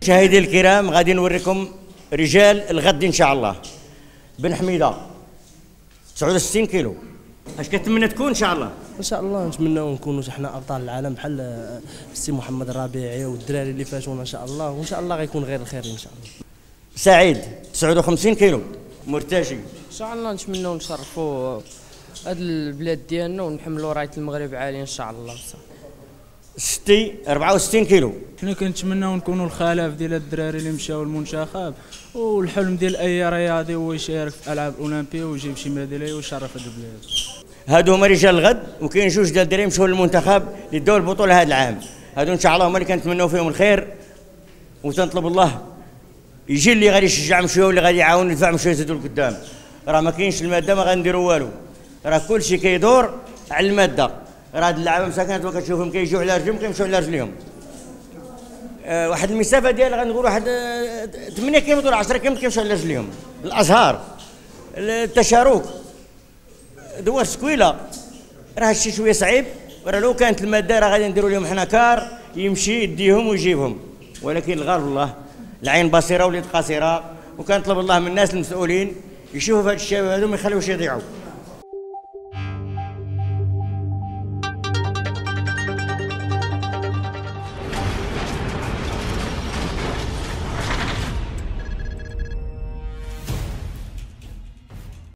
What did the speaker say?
مشاهدي الكرام، غادي نوريكم رجال الغد ان شاء الله. بن حميده 69 كيلو، اش كتمنى تكون ان شاء الله؟ ان شاء الله نتمناو نكونوا حنا ابطال العالم بحال السي محمد الربيعي والدراري اللي فاتونا ان شاء الله، وان شاء الله غيكون غير الخير ان شاء الله. سعيد 59 كيلو، مرتجي. ان شاء الله نتمناو نشرفوا هاد البلاد ديالنا ونحملوا رايه المغرب عاليه ان شاء الله. ستي 64 كيلو. حنا كنتمناو نكونوا الخلف ديال الدراري اللي مشاو للمنتخب، والحلم ديال اي رياضي هو يشارك في الالعاب الاولمبيه ويجيب شي ميداليه ويشرف هاد البلاد. هادو هما رجال الغد، وكاين جوج ديال الدراري مشاو للمنتخب اللي داو البطوله هذا العام. هادو ان شاء الله هما اللي كنتمناو فيهم الخير، وتنطلب الله يجي اللي غادي يشجعهم شويه واللي غادي يعاون يدفعهم شويه يزيدوا لقدام. راه ما كاينش الماده ما غنديروا والو، راه كلشي كيدور على الماده. راه هاد اللعابه مساكنات وكتشوفهم كيجيو على رجلهم كيمشيو على رجليهم. واحد المسافه ديال غنقول واحد 8 كيلومتر ولا 10 كيلومتر كيمشيو على رجليهم. الازهار، التشارك، دوار سكويله، راه هادشي شويه صعيب. راه لو كانت الماده راه غادي نديروا لهم حنا كار يمشي يديهم ويجيبهم، ولكن الغالب الله، العين بصيره واليد قصيره، وكنطلب الله من الناس المسؤولين يشوفوا هاد الشباب هادو ما يخليوش يضيعوا.